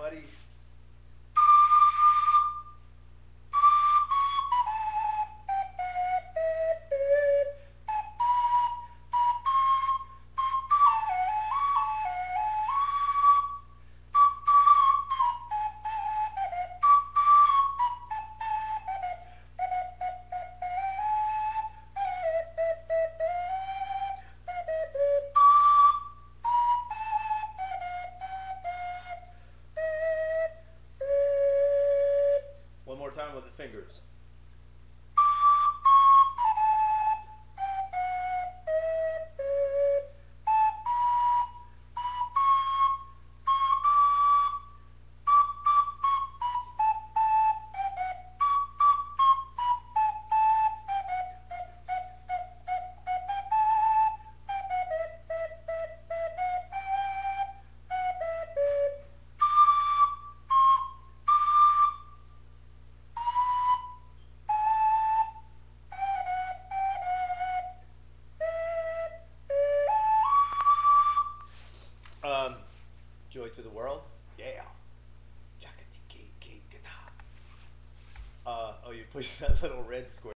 everybody. One more time with the fingers. Joy to the world. Yeah. Oh, you push that little red square.